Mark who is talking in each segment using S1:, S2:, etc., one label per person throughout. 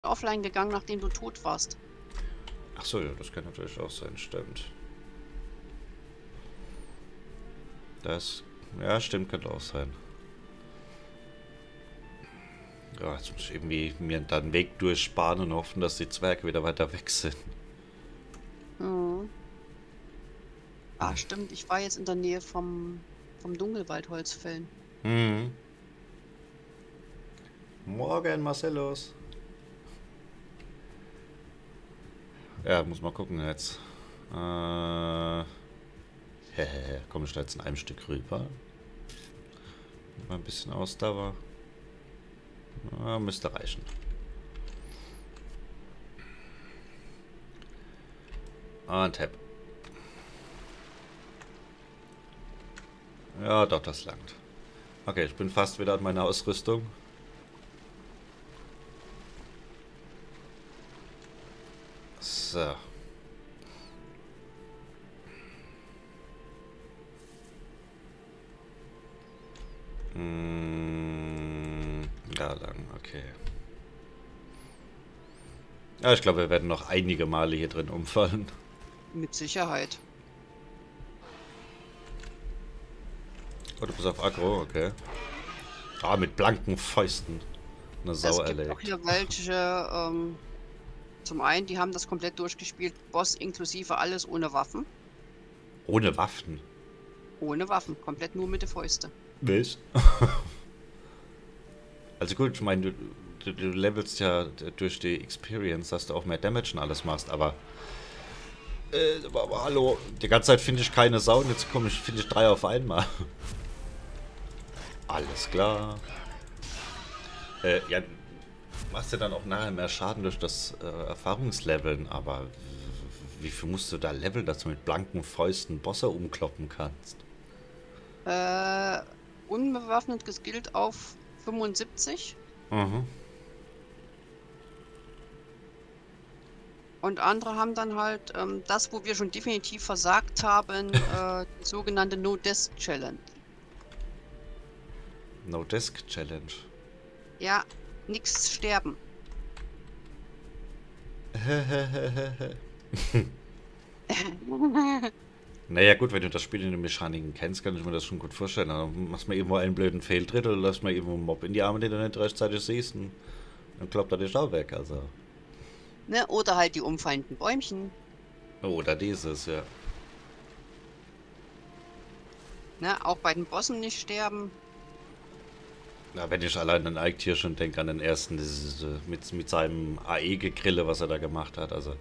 S1: offline gegangen, nachdem du tot warst.
S2: Ach so, ja, das kann natürlich auch sein, stimmt. Das, ja, stimmt, könnte auch sein. Ja, jetzt muss ich irgendwie mir dann einen Weg durchsparen und hoffen, dass die Zwerge wieder weiter weg sind.
S1: Mhm. Ah, stimmt. Ich war jetzt in der Nähe vom Dunkelwaldholzfällen.
S2: Hm. Morgen, Marcellus. Ja, muss mal gucken jetzt. Komme ich da jetzt in einem Stück rüber? Mal ein bisschen Ausdauer. Müsste reichen. Und Tab. Ja, doch, das langt. Okay, ich bin fast wieder an meiner Ausrüstung. So. Da lang, okay. Ja, ich glaube, wir werden noch einige Male hier drin umfallen.
S1: Mit Sicherheit.
S2: Oh, du bist auf Aggro, okay. Ah, mit blanken Fäusten. Eine Sau
S1: Es gibt auch
S2: erlegt.
S1: hier welche, zum einen, die haben das komplett durchgespielt, Boss inklusive alles ohne Waffen.
S2: Ohne Waffen.
S1: Ohne Waffen, komplett nur mit der Fäuste.
S2: Was? Also gut, ich meine, du levelst ja durch die Experience, dass du auch mehr Damage und alles machst, aber hallo, die ganze Zeit finde ich keine Sau und jetzt finde ich 3 auf einmal. Alles klar. Ja, machst du dann auch nachher mehr Schaden durch das Erfahrungsleveln, aber wie viel musst du da leveln, dass du mit blanken Fäusten Bosse umkloppen kannst?
S1: Unbewaffnet geskillt auf 75.
S2: Mhm.
S1: Und andere haben dann halt das, wo wir schon definitiv versagt haben, die sogenannte No-Death Challenge.
S2: No Desk Challenge.
S1: Ja, nichts sterben.
S2: Naja gut, wenn du das Spiel in den Mechaniken kennst, kann ich mir das schon gut vorstellen. Dann machst du mal irgendwo einen blöden Fehltritt oder lässt mal irgendwo einen Mob in die Arme, den du nicht rechtzeitig siehst und dann kloppt er dich auch weg. Also.
S1: Ne? Oder halt die umfallenden Bäumchen.
S2: Oder dieses, ja.
S1: Ne? Auch bei den Bossen nicht sterben.
S2: Na, wenn ich allein an Ike hier schon denke, an den ersten, mit seinem AE-Gegrille, was er da gemacht hat, also.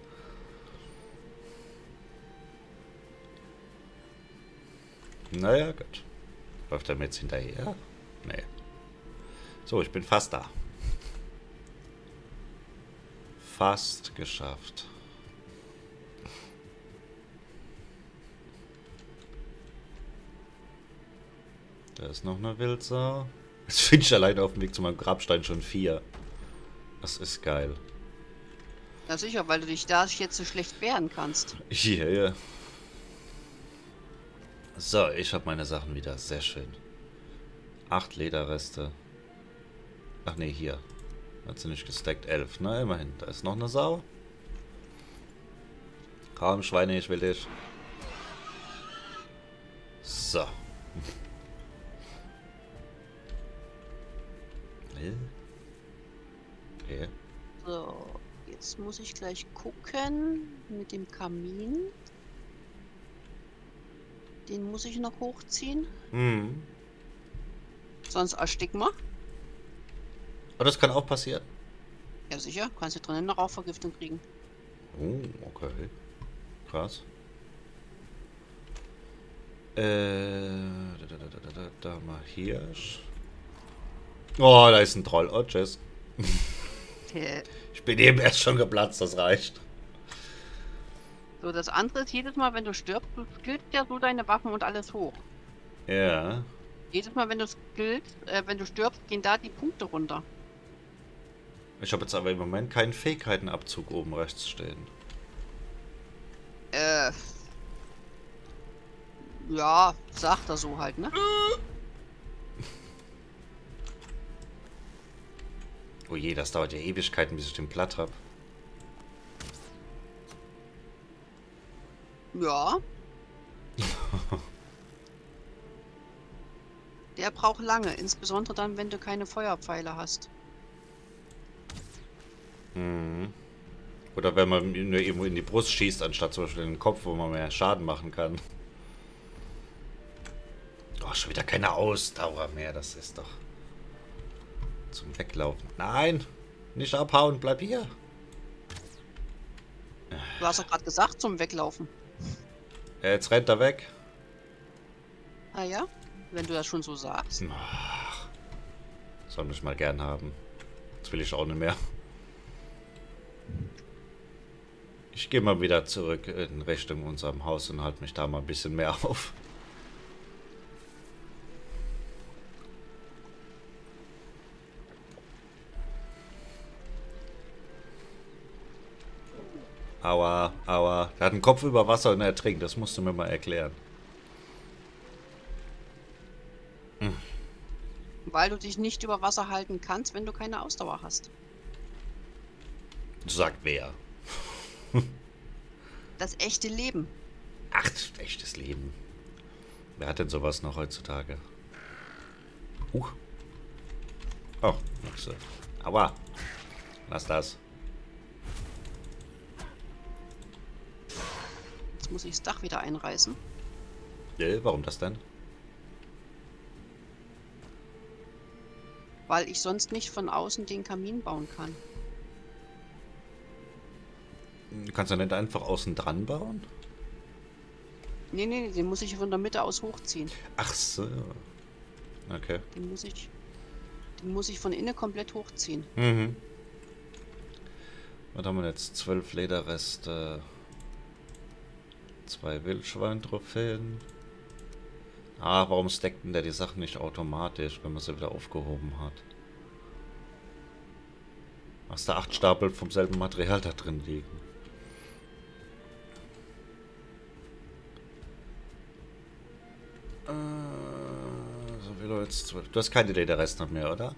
S2: Naja, gut. Läuft er mir jetzt hinterher? Nee. So, ich bin fast da. Fast geschafft. Da ist noch eine Wildsau. Jetzt finde ich allein auf dem Weg zu meinem Grabstein schon 4. Das ist geil.
S1: Na sicher, weil du dich da jetzt so schlecht wehren kannst.
S2: Hier, ja. So, ich habe meine Sachen wieder. Sehr schön. 8 Lederreste. Ach nee, hier. Hat sie nicht gestackt. 11. Na, immerhin. Da ist noch eine Sau. Komm, Schweine, ich will dich. So. Okay.
S1: So, jetzt muss ich gleich gucken mit dem Kamin. Den muss ich noch hochziehen.
S2: Hm.
S1: Sonst ersticken wir.
S2: Aber das kann auch passieren.
S1: Ja sicher, kannst du drinnen eine Rauchvergiftung kriegen.
S2: Oh, okay. Krass. Da mal Hirsch. Oh, da ist ein Troll. Oh, tschüss. Ich bin eben erst schon geplatzt, das reicht.
S1: So, das andere ist, jedes Mal, wenn du stirbst, du skillst ja so deine Waffen und alles hoch.
S2: Ja.
S1: Jedes Mal, wenn du skillst, wenn du stirbst, gehen da die Punkte runter.
S2: Ich habe jetzt aber im Moment keinen Fähigkeitenabzug oben rechts stehen.
S1: Ja, sagt er so halt, ne?
S2: Oh je, das dauert ja Ewigkeiten, bis ich den platt habe.
S1: Ja. Der braucht lange, insbesondere dann, wenn du keine Feuerpfeile hast.
S2: Mhm. Oder wenn man nur irgendwo in die Brust schießt, anstatt zum Beispiel in den Kopf, wo man mehr Schaden machen kann. Oh, schon wieder keine Ausdauer mehr, das ist doch zum Weglaufen. Nein, nicht abhauen, bleib hier.
S1: Du hast doch gerade gesagt, zum Weglaufen.
S2: Ja, jetzt rennt er weg.
S1: Ah ja, wenn du das schon so sagst.
S2: Ach, soll mich mal gern haben. Das will ich auch nicht mehr. Ich gehe mal wieder zurück in Richtung unserem Haus und halte mich da mal ein bisschen mehr auf. Aua, aua. Der hat einen Kopf über Wasser und er ertrinkt. Das musst du mir mal erklären.
S1: Weil du dich nicht über Wasser halten kannst, wenn du keine Ausdauer hast.
S2: Sagt wer?
S1: Das echte Leben.
S2: Ach, echtes Leben. Wer hat denn sowas noch heutzutage? Oh, nix. Aua. Lass das.
S1: Jetzt muss ich das Dach wieder einreißen.
S2: Warum das denn?
S1: Weil ich sonst nicht von außen den Kamin bauen kann.
S2: Du kannst ja nicht einfach außen dran bauen?
S1: Nee, nee, den muss ich von der Mitte aus hochziehen.
S2: Ach so. Okay.
S1: Den muss ich von innen komplett hochziehen.
S2: Mhm. Was haben wir jetzt? 12 Lederreste. 2 Wildschwein-Trophäen. Ah, warum stackt denn der die Sachen nicht automatisch, wenn man sie wieder aufgehoben hat? Hast du 8 Stapel vom selben Material da drin liegen? So viel jetzt 12. Du hast keine Lederreste mehr, oder?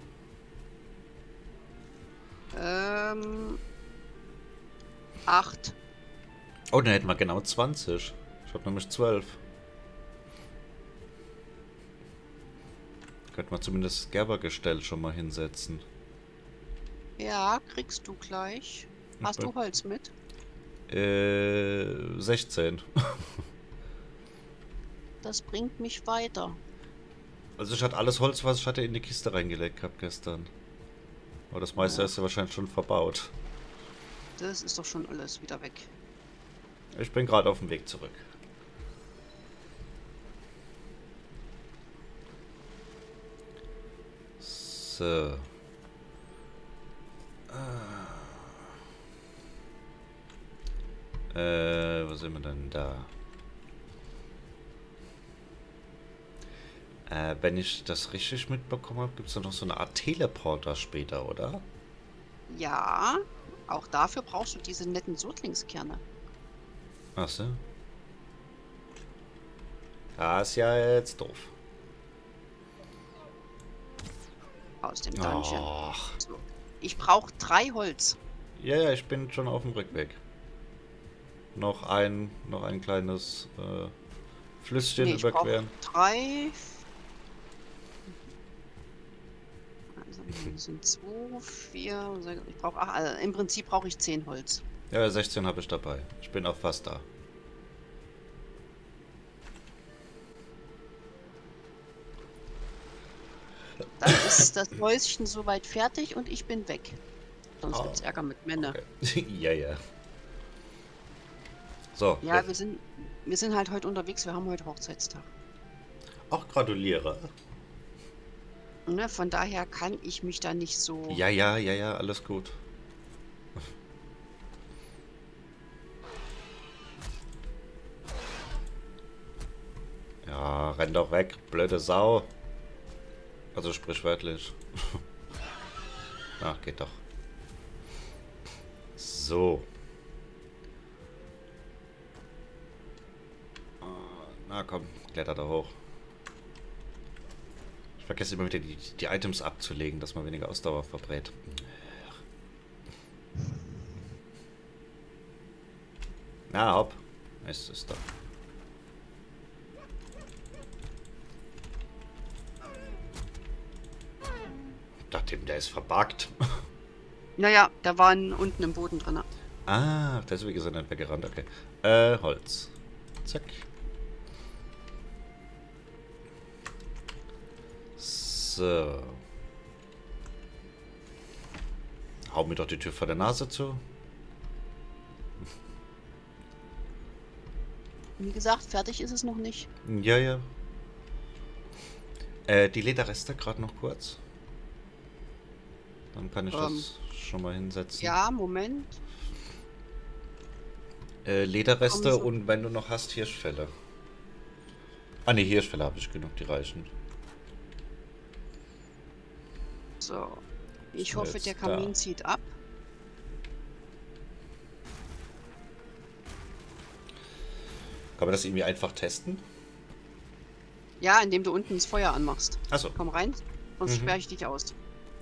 S1: 8.
S2: Oh, dann hätten wir genau 20. Ich habe nämlich 12. Könnte man zumindest das Gerbergestell schon mal hinsetzen.
S1: Ja, kriegst du gleich. Hast du Holz mit?
S2: 16.
S1: Das bringt mich weiter.
S2: Also ich hatte alles Holz, was ich hatte, in die Kiste reingelegt gehabt gestern. Aber das meiste ist ja wahrscheinlich schon verbaut.
S1: Das ist doch schon alles wieder weg.
S2: Ich bin gerade auf dem Weg zurück. So. Wo sind wir denn da? Wenn ich das richtig mitbekommen habe, gibt es da noch so eine Art Teleporter später, oder?
S1: Ja, auch dafür brauchst du diese netten Sodlingskerne.
S2: Ach so. Das ist ja jetzt doof.
S1: Aus dem Dungeon.
S2: Ach.
S1: So. Ich brauche 3 Holz.
S2: Ja, ich bin schon auf dem Rückweg. Noch ein kleines Flüsschen
S1: Nee,
S2: überqueren.
S1: Ich brauche 3. Also, das sind 2, 4. Ich brauche 8. Also im Prinzip brauche ich 10 Holz.
S2: Ja, 16 habe ich dabei. Ich bin auch fast da.
S1: Dann ist das Häuschen soweit fertig und ich bin weg. Sonst gibt's Ärger mit Männern.
S2: Okay. Ja. So.
S1: Ja, wir sind halt heute unterwegs. Wir haben heute Hochzeitstag.
S2: Auch gratuliere.
S1: Ne, von daher kann ich mich da nicht so...
S2: Ja, alles gut. Ja, renn doch weg, blöde Sau. Also sprichwörtlich. Ach, geht doch. So. Na komm, kletter da hoch. Ich vergesse immer wieder die Items abzulegen, dass man weniger Ausdauer verbrät. Na, hopp. Es ist da. Ich dachte, der ist verbuggt.
S1: Naja, da waren unten im Boden drin.
S2: Ah, deswegen ist er nicht weggerannt. Okay. Holz. Zack. So. Hau mir doch die Tür vor der Nase zu.
S1: Wie gesagt, fertig ist es noch nicht.
S2: Ja, ja. Die Lederreste gerade noch kurz. Dann kann ich das schon mal hinsetzen.
S1: Ja, Moment.
S2: Lederreste
S1: So.
S2: und wenn du noch hast, Hirschfelle. Ah ne, Hirschfelle habe ich genug, die reichen.
S1: So. Ich
S2: So,
S1: hoffe,
S2: jetzt
S1: der
S2: da.
S1: Kamin zieht ab.
S2: Kann man das irgendwie einfach testen?
S1: Ja, indem du unten das Feuer anmachst.
S2: Achso.
S1: Komm rein, sonst
S2: Mhm.
S1: sperre ich dich aus.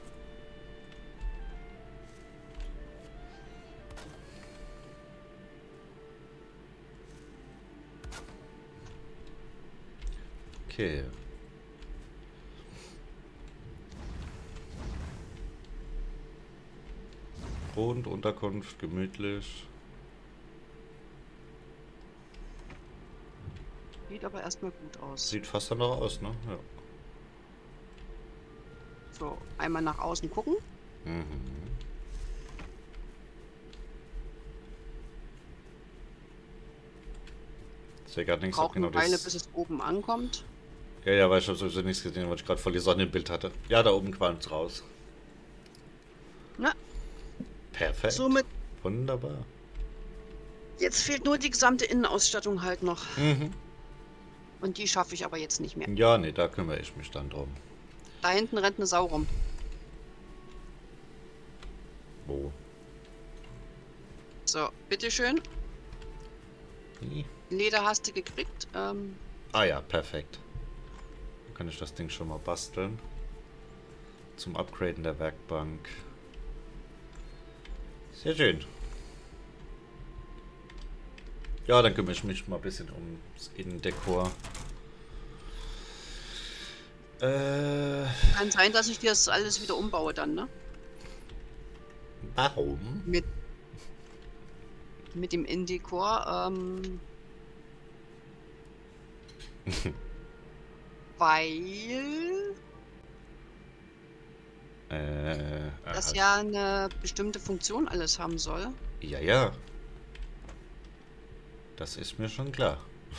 S2: Okay. Boden, Unterkunft, gemütlich.
S1: Sieht aber erstmal gut aus.
S2: Sieht fast danach aus, ne? Ja.
S1: So, einmal nach außen gucken.
S2: Mhm. Sehr gerade nichts.
S1: Braucht
S2: Genau
S1: eine Weile,
S2: das.
S1: bis es oben ankommt.
S2: Ja, ja, weil ich habe sowieso nichts gesehen, weil ich gerade voll die Sonne im Bild hatte. Ja, da oben qualmt raus.
S1: Na,
S2: Perfekt.
S1: somit,
S2: Wunderbar.
S1: jetzt fehlt nur die gesamte Innenausstattung halt noch.
S2: Mhm.
S1: Und die schaffe ich aber jetzt nicht mehr.
S2: Ja, nee, da kümmere ich mich dann drum.
S1: Da hinten rennt eine Sau rum.
S2: Wo?
S1: So, bitteschön.
S2: Ih.
S1: Leder hast du gekriegt.
S2: Ah ja, perfekt. Dann kann ich das Ding schon mal basteln. Zum Upgraden der Werkbank. Sehr schön. Ja, dann kümmere ich mich mal ein bisschen ums Innendekor.
S1: Kann sein, dass ich dir das alles wieder umbaue dann, ne?
S2: Warum?
S1: Mit dem Innendekor. Weil das ja eine bestimmte Funktion alles haben soll.
S2: Ja, ja. Das ist mir schon klar.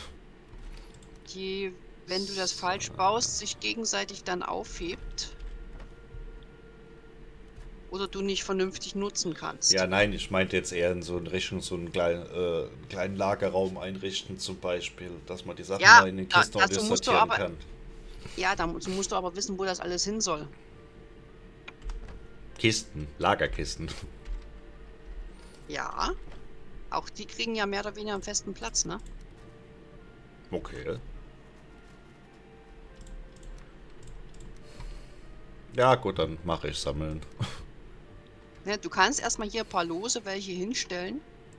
S1: Die, wenn du das falsch baust, sich gegenseitig dann aufhebt. Oder du nicht vernünftig nutzen kannst.
S2: Ja, nein, ich meinte jetzt eher in so in Richtung so einen kleinen Lagerraum einrichten zum Beispiel, dass man die Sachen
S1: Ja,
S2: mal in den Kisten
S1: dazu
S2: ordentlich
S1: musst du
S2: sortieren
S1: aber-
S2: kann.
S1: Ja, da musst du aber wissen, wo das alles hin soll.
S2: Kisten, Lagerkisten.
S1: Ja. Auch die kriegen ja mehr oder weniger einen festen Platz, ne?
S2: Okay. Ja, gut, dann mache ich sammeln.
S1: Ne, du kannst erstmal hier ein paar Lose welche hinstellen.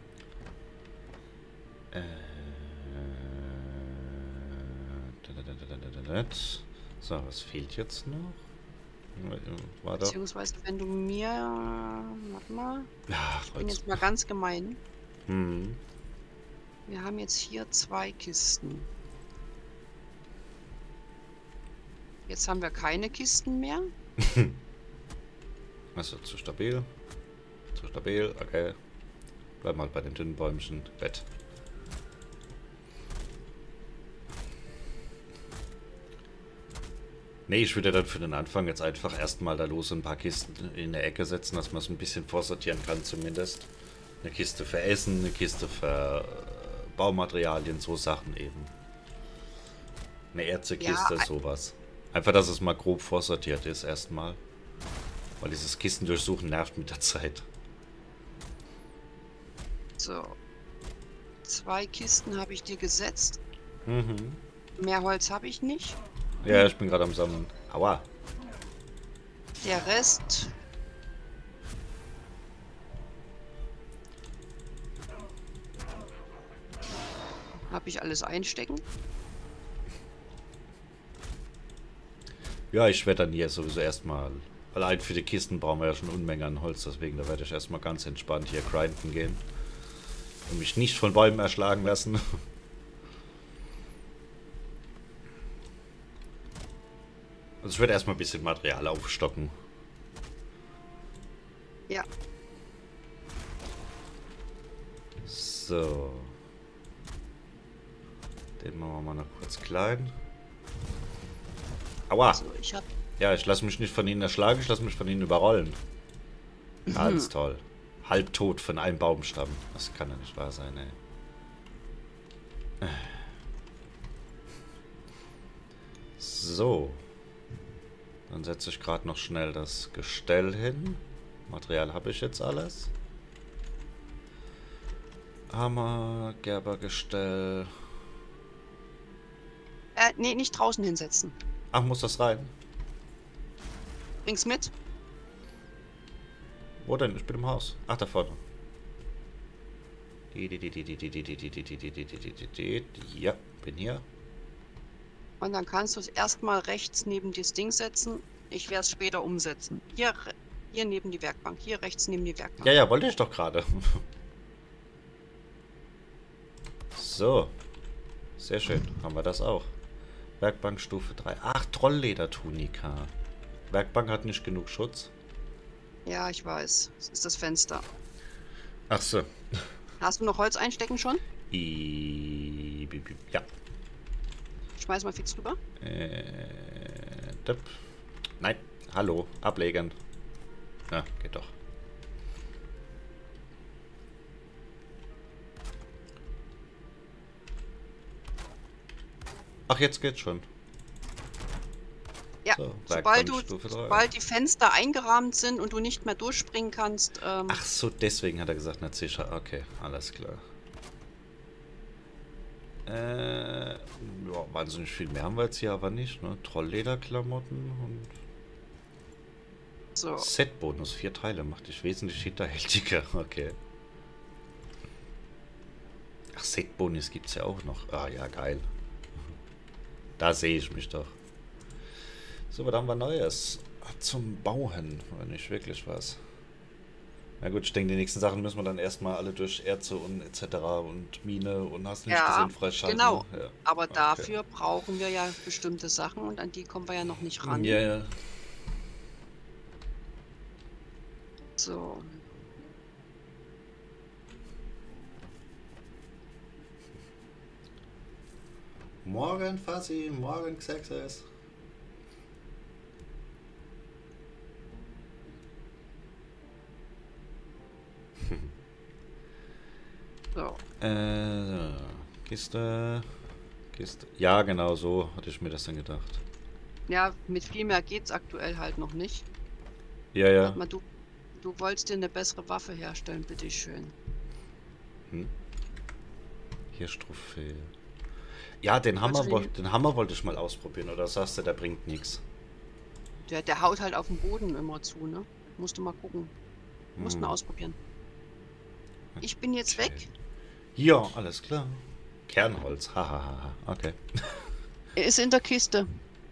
S2: So, was fehlt jetzt noch? War da?
S1: Beziehungsweise, wenn du mir. Warte mal.
S2: Ja,
S1: Ich bin jetzt mal ganz gemein.
S2: hm.
S1: Wir haben jetzt hier 2 Kisten. Jetzt haben wir keine Kisten mehr.
S2: Also zu stabil. Zu stabil, okay. Bleib mal bei den dünnen Bäumchen. Bett. Nee, ich würde dann für den Anfang jetzt einfach erstmal da los ein paar Kisten in der Ecke setzen, dass man es ein bisschen vorsortieren kann zumindest. Eine Kiste für Essen, eine Kiste für Baumaterialien, so Sachen eben. Eine Ärztekiste,
S1: Ja,
S2: sowas. Einfach, dass es mal grob vorsortiert ist erstmal. Weil dieses Kistendurchsuchen nervt mit der Zeit.
S1: So. 2 Kisten habe ich dir gesetzt.
S2: Mhm.
S1: Mehr Holz habe ich nicht.
S2: Ja, ich bin gerade am Sammeln. Aua.
S1: Der Rest. Habe ich alles einstecken?
S2: Ja, ich werde dann hier sowieso erstmal... Allein für die Kisten brauchen wir ja schon Unmengen an Holz, deswegen da werde ich erstmal ganz entspannt hier grinden gehen. Und mich nicht von Bäumen erschlagen lassen. Also ich werde erstmal ein bisschen Material aufstocken.
S1: Ja.
S2: So. Den machen wir mal noch kurz klein. Aua!
S1: So, ich habe
S2: Ja, ich lasse mich nicht von ihnen erschlagen, ich lasse mich von ihnen überrollen. Ganz toll. Halbtot von einem Baumstamm. Das kann ja nicht wahr sein, ey. So. Dann setze ich gerade noch schnell das Gestell hin. Material habe ich jetzt alles. Hammer, Gerbergestell.
S1: nee, nicht draußen hinsetzen.
S2: Ach, muss das rein?
S1: Bring's mit.
S2: Wo denn? Ich bin im Haus. Ach, da vorne. Ja, bin hier.
S1: Und dann kannst du es erstmal rechts neben das Ding setzen. Ich werde es später umsetzen. Hier neben die Werkbank. Hier rechts neben die Werkbank.
S2: Ja, ja, wollte ich doch gerade. So. Sehr schön. Haben wir das auch. Werkbank Stufe 3. Ach, Trollleder-Tunika. Werkbank hat nicht genug Schutz.
S1: Ja, ich weiß. Das ist das Fenster.
S2: Ach so.
S1: Hast du noch Holz einstecken schon?
S2: Ja.
S1: Schmeiß mal fix rüber.
S2: Nein. Hallo. Ablegen. Ja, geht doch. Ach, jetzt geht's schon.
S1: Ja,
S2: So,
S1: sobald die Fenster eingerahmt sind und du nicht mehr durchspringen kannst.
S2: Ach so, deswegen hat er gesagt, nicht sicher. Okay, alles klar. Ja, wahnsinnig viel mehr haben wir jetzt hier aber nicht, ne? Trolllederklamotten und
S1: so.
S2: Set-Bonus, 4 Teile, macht dich wesentlich hinterhältiger. Okay. Ach, Set-Bonus gibt's ja auch noch. Ah ja, geil. Da sehe ich mich doch. So, was haben wir Neues? Zum Bauen, war nicht wirklich was. Na gut, ich denke, die nächsten Sachen müssen wir dann erstmal alle durch Erze und etc. und Mine und hast nicht gesehen freischalten.
S1: Genau.
S2: Ja.
S1: Aber okay. Dafür brauchen wir ja bestimmte Sachen und an die kommen wir ja noch nicht ran.
S2: Ja, ja.
S1: So.
S2: Morgen, Fassi, morgen, Xexes.
S1: So.
S2: Kiste. Ja, genau so hatte ich mir das dann gedacht.
S1: Ja, mit viel mehr geht's aktuell halt noch nicht.
S2: Ja, ja.
S1: Warte mal, du wolltest dir eine bessere Waffe herstellen, bitteschön.
S2: Hier Trophäe. Ja, den Hammer wollte ich mal ausprobieren, oder sagst du, der bringt nichts?
S1: Der haut halt auf den Boden immer zu, ne? Musst du mal gucken. Musst mal ausprobieren. Ich bin jetzt weg.
S2: Ja, alles klar. Kernholz, hahaha, okay.
S1: Er ist in der Kiste.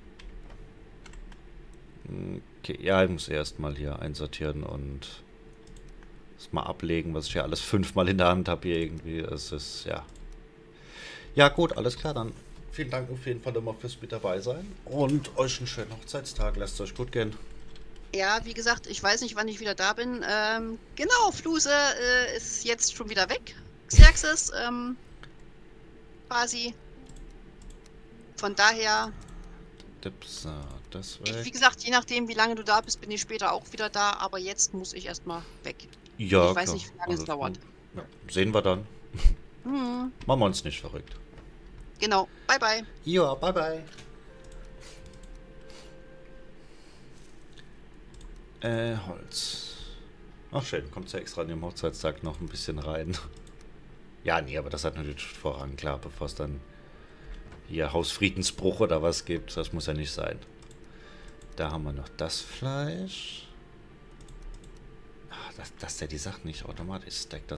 S2: Okay, ja, ich muss erstmal hier einsortieren und das mal ablegen, was ich ja alles 5-mal in der Hand habe hier irgendwie. Es ist, ja. Ja gut, alles klar, dann vielen Dank auf jeden Fall immer fürs mit dabei sein und euch einen schönen Hochzeitstag. Lasst es euch gut gehen.
S1: Ja, wie gesagt, ich weiß nicht, wann ich wieder da bin. Genau, Fluse ist jetzt schon wieder weg. Xerxes, quasi. Von daher.
S2: Das weg.
S1: Wie gesagt, je nachdem, wie lange du da bist, bin ich später auch wieder da. Aber jetzt muss ich erstmal weg.
S2: Ja,
S1: ich weiß nicht, wie lange es dauert.
S2: Ja, sehen wir dann.
S1: Machen
S2: wir uns nicht verrückt.
S1: Genau. Bye, bye.
S2: Ja, bye, bye. Holz. Ach schön, kommt ja extra an dem Hochzeitstag noch ein bisschen rein. Ja, nee, aber das hat natürlich Vorrang, klar, bevor es dann hier Hausfriedensbruch oder was gibt. Das muss ja nicht sein. Da haben wir noch das Fleisch. Ach, dass der die Sachen nicht automatisch stackt.